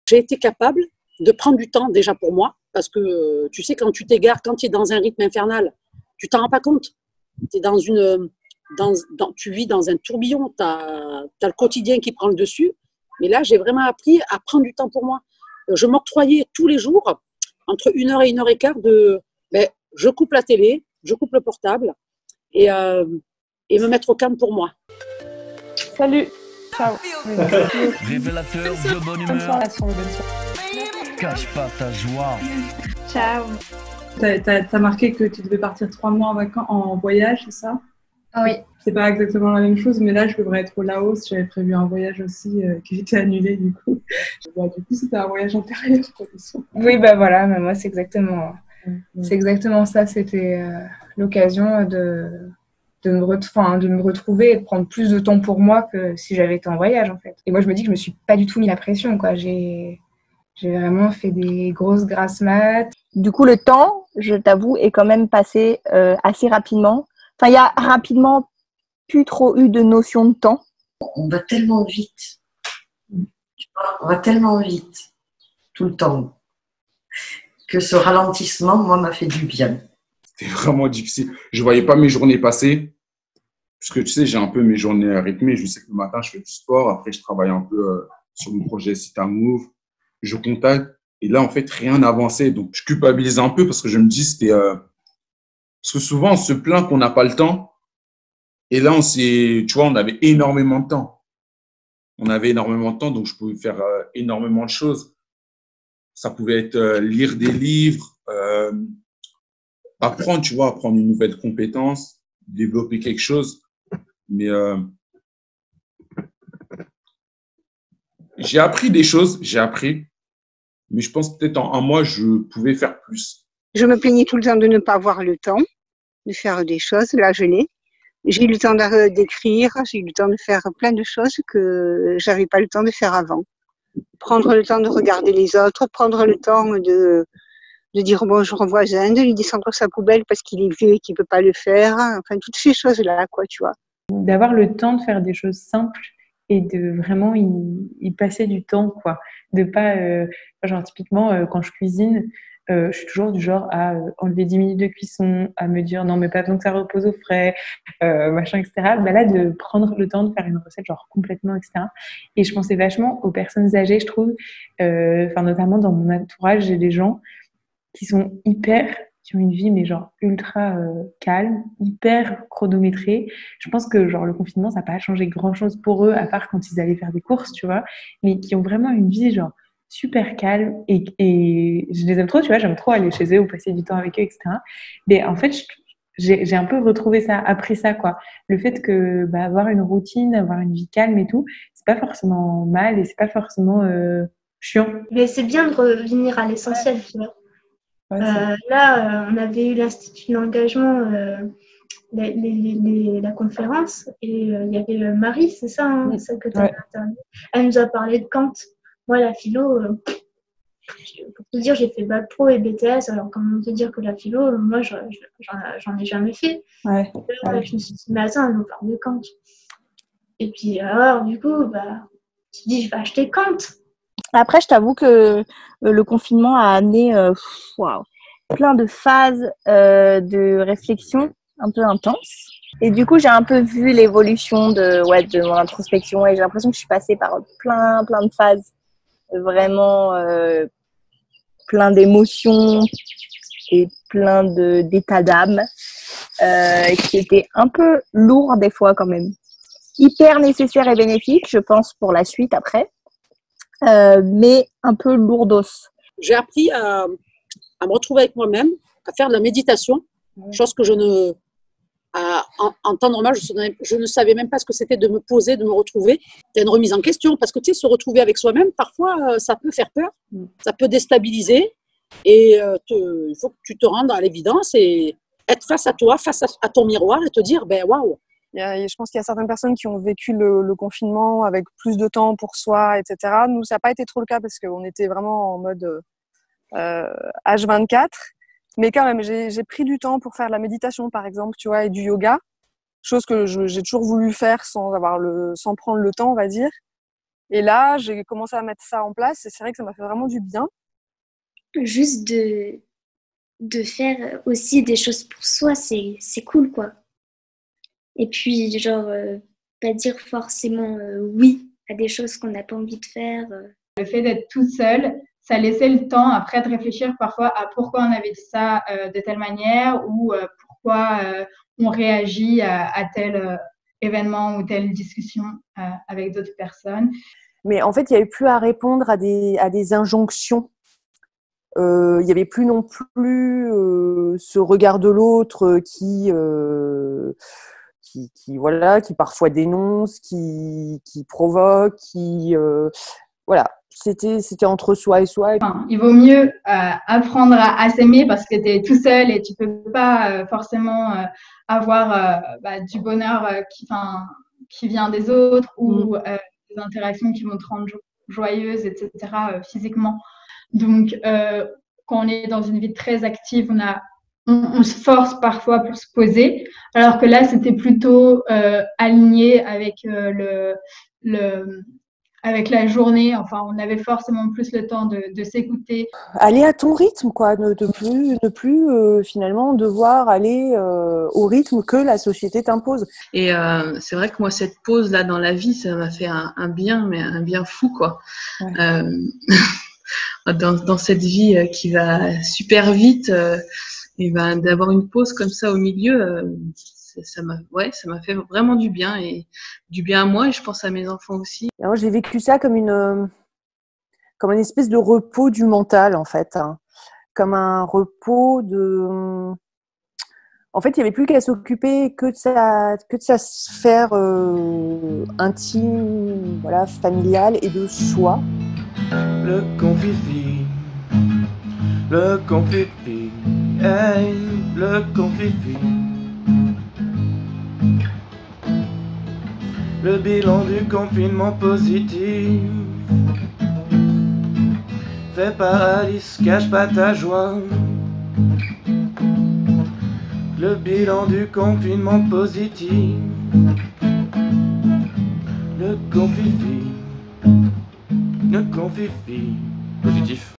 J'ai été capable de prendre du temps déjà pour moi, parce que tu sais, quand tu t'égares, quand tu es dans un rythme infernal, tu t'en rends pas compte. T'es tu vis dans un tourbillon, tu as le quotidien qui prend le dessus. Mais là, j'ai vraiment appris à prendre du temps pour moi. Je m'octroyais tous les jours, entre 1 heure et 1 heure et quart, je coupe la télé, je coupe le portable et me mettre au calme pour moi. Salut. Ciao. Révélateur de bonne humeur. Cache pas ta joie. Ciao. T'as marqué que tu devais partir 3 mois en voyage, c'est ça? Oui. C'est pas exactement la même chose, mais là, je devrais être au Laos. J'avais prévu un voyage aussi qui a été annulé, du coup. Du coup, c'était un voyage intérieur. Oui, bah voilà, mais moi, c'est exactement ça. C'était l'occasion de me retrouver et de prendre plus de temps pour moi que si j'avais été en voyage, en fait. Et moi, je me dis que je me suis pas du tout mis la pression, quoi. J'ai vraiment fait des grosses grasses mat. Du coup, le temps, je t'avoue, est quand même passé assez rapidement. Enfin, il y a rapidement plus trop eu de notion de temps. On va tellement vite. On va tellement vite, tout le temps, que ce ralentissement, moi, m'a fait du bien. C'était vraiment difficile. Je ne voyais pas mes journées passer. Parce que tu sais, j'ai un peu mes journées rythmées. Je sais que le matin, je fais du sport. Après, je travaille un peu sur mon projet Sita Move. Je contacte. Et là, en fait, rien n'avançait. Donc, je culpabilise un peu parce que je me dis, c'était… Parce que souvent, on se plaint qu'on n'a pas le temps. Et là, tu vois, on avait énormément de temps. On avait énormément de temps, donc je pouvais faire énormément de choses. Ça pouvait être lire des livres, apprendre, tu vois, apprendre une nouvelle compétence, développer quelque chose. Mais j'ai appris des choses, mais je pense que peut-être en 1 mois, je pouvais faire plus. Je me plaignais tout le temps de ne pas avoir le temps de faire des choses. Là, je l'ai. J'ai eu le temps d'écrire, j'ai eu le temps de faire plein de choses que j'avais pas le temps de faire avant. Prendre le temps de regarder les autres, prendre le temps de dire bonjour au voisin, de lui descendre sa poubelle parce qu'il est vieux et qu'il peut pas le faire. Enfin, toutes ces choses-là, quoi, tu vois. D'avoir le temps de faire des choses simples et de vraiment y passer du temps, quoi. De pas, genre typiquement, quand je cuisine, je suis toujours du genre à enlever 10 minutes de cuisson, à me dire non mais pas besoin que ça repose au frais, machin, etc. Bah là, de prendre le temps de faire une recette genre complètement, etc. Et je pensais vachement aux personnes âgées, je trouve, notamment dans mon entourage, j'ai des gens qui ont une vie mais genre ultra calme, hyper chronométrée. Je pense que genre le confinement, ça n'a pas changé grand-chose pour eux, à part quand ils allaient faire des courses, tu vois, mais qui ont vraiment une vie genre super calme et je les aime trop, tu vois, j'aime trop aller chez eux ou passer du temps avec eux, etc. Mais en fait, j'ai un peu retrouvé ça, appris ça, quoi. Le fait que avoir une routine, avoir une vie calme et tout, c'est pas forcément mal et c'est pas forcément chiant. Mais c'est bien de revenir à l'essentiel, tu vois. Ouais, là, on avait eu l'Institut d'engagement, la conférence, et il y avait Marie, c'est ça, hein, celle que tu as interviewée. Elle nous a parlé de Kant. Moi, la philo, pour te dire, j'ai fait bac pro et BTS, alors comment te dire que la philo, moi, j'en ai jamais fait. Ouais. Je me suis dit, mais attends, elle nous parle de Kant. Et puis, alors, du coup, je me suis dit, je vais acheter Kant. Après, je t'avoue que le confinement a amené plein de phases de réflexion un peu intenses. Et du coup, j'ai un peu vu l'évolution de mon introspection et j'ai l'impression que je suis passée par plein de phases, vraiment plein d'émotions et plein d'états d'âme qui étaient un peu lourds des fois quand même. Hyper nécessaires et bénéfiques, je pense, pour la suite après. Mais un peu lourdos. J'ai appris à me retrouver avec moi-même, à faire de la méditation, chose que en temps normal, je ne savais même pas ce que c'était de me poser, de me retrouver. C'est une remise en question, parce que tu sais, se retrouver avec soi-même, parfois, ça peut faire peur, ça peut déstabiliser, et il faut que tu te rendes à l'évidence et être face à toi, face à ton miroir, et te dire, waouh. Je pense qu'il y a certaines personnes qui ont vécu le confinement avec plus de temps pour soi, etc. Nous, ça n'a pas été trop le cas parce qu'on était vraiment en mode H24. Mais quand même, j'ai pris du temps pour faire de la méditation, par exemple, tu vois, et du yoga. Chose que j'ai toujours voulu faire sans prendre le temps, on va dire. Et là, j'ai commencé à mettre ça en place et c'est vrai que ça m'a fait vraiment du bien. Juste de faire aussi des choses pour soi, c'est cool, quoi. Et puis, genre, pas dire forcément oui à des choses qu'on n'a pas envie de faire. Le fait d'être toute seule, ça laissait le temps après de réfléchir parfois à pourquoi on avait dit ça de telle manière ou pourquoi on réagit à tel événement ou telle discussion avec d'autres personnes. Mais en fait, il n'y avait plus à répondre à des injonctions. Il n'y avait plus non plus ce regard de l'autre qui parfois dénonce, qui provoque, voilà. C'était entre soi et soi. Enfin, il vaut mieux apprendre à s'aimer parce que tu es tout seul et tu peux pas forcément avoir du bonheur qui vient des autres ou des interactions qui vont te rendre joyeuse, etc. Physiquement. Donc, quand on est dans une vie très active, on se force parfois pour se poser, alors que là, c'était plutôt aligné avec avec la journée. Enfin, on avait forcément plus le temps de s'écouter. Aller à ton rythme, quoi. Ne plus finalement devoir aller au rythme que la société t'impose. Et c'est vrai que moi, cette pause-là dans la vie, ça m'a fait un bien, mais un bien fou, quoi. Ouais. Dans cette vie qui va super vite, et d'avoir une pause comme ça au milieu, ça m'a fait vraiment du bien, et du bien à moi, et je pense à mes enfants aussi. Alors, j'ai vécu ça comme une espèce de repos du mental, en fait, hein. Comme un repos de... En fait, il n'y avait plus qu'à s'occuper que de sa sphère intime, voilà, familiale, et de soi. Le confifi, hey, le confifi. Le bilan du confinement positif fait par Alice, cache pas ta joie. Le bilan du confinement positif. Le confifi positif.